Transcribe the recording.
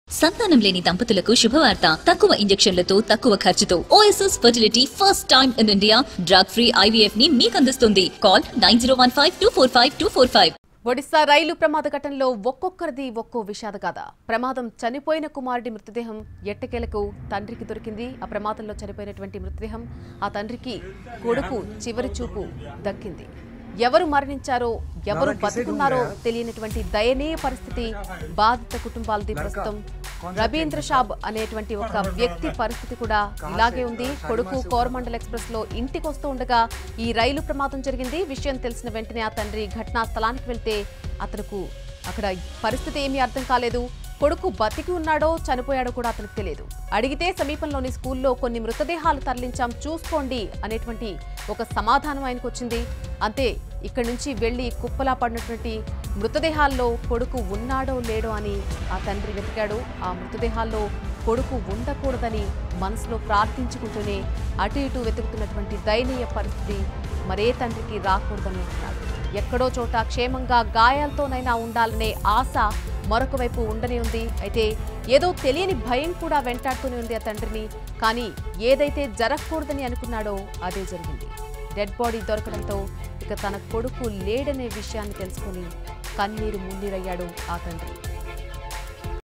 సంతానం లేని దంపతులకు శుభవార్త. తక్కువ ఇంజెక్షన్లతో తక్కువ ఖర్చుతో OSS fertility first time in India drug free IVF ని మీకు అందిస్తుంది. కాల్ 9015245245. ఒడిశా రైలు ప్రమాద ఘటనలో ఒక్కొక్కరిది ఒక్కో విషాద గాథ. ప్రమాదం చనిపోయిన కుమారుడి మృతదేహం ఎట్టకేలకు తండ్రికి దొరికింది. ఆ ప్రమాదంలో చనిపోయినటువంటి మృతదేహం ఆ తండ్రికి కొడుకు చివరి చూపు దక్కింది. ఎవరు మరణించారో ఎవరు బతుకున్నారో తెలియనటువంటి దయనీయ పరిస్థితి బాధిత కుటుంబాలది. ప్రస్తుతం రబీంద్ర షాబ్ అనేటువంటి ఒక వ్యక్తి పరిస్థితి కూడా ఇలాగే ఉంది. కొడుకు కోరమండల్ ఎక్స్ప్రెస్ లో ఇంటికి వస్తూ ఉండగా ఈ రైలు ప్రమాదం జరిగింది. విషయం తెలిసిన వెంటనే ఆ తండ్రి ఘటనా స్థలానికి వెళ్తే అతనికి అక్కడ పరిస్థితి ఏమీ అర్థం కాలేదు. కొడుకు బతికి ఉన్నాడో చనిపోయాడో కూడా అతనికి తెలియదు. అడిగితే సమీపంలోని స్కూల్లో కొన్ని మృతదేహాలు తరలించాం చూసుకోండి అనేటువంటి ఒక సమాధానం ఆయనకు వచ్చింది. అంతే, ఇక్కడి నుంచి వెళ్లి కుప్పలా పడినటువంటి మృతదేహాల్లో కొడుకు ఉన్నాడో లేడో అని ఆ తండ్రి వెతికాడు. ఆ మృతదేహాల్లో కొడుకు ఉండకూడదని మనసులో ప్రార్థించుకుంటూనే అటు ఇటు వెతుకుతున్నటువంటి దయనీయ పరిస్థితి మరే తండ్రికి రాకూడదని అంటున్నాడు. ఎక్కడో చోట క్షేమంగా గాయాలతోనైనా ఉండాలనే ఆశ మరొక వైపు ఉండనే ఉంది. అయితే ఏదో తెలియని భయం కూడా వెంటాడుతూనే ఉంది ఆ తండ్రిని. కానీ ఏదైతే జరగకూడదని అనుకున్నాడో అదే జరిగింది. డెడ్ బాడీ దొరకడంతో ఇక తన కొడుకు లేడనే విషయాన్ని తెలుసుకుని కన్నీరు మున్నీరయ్యాడు ఆ తండ్రి.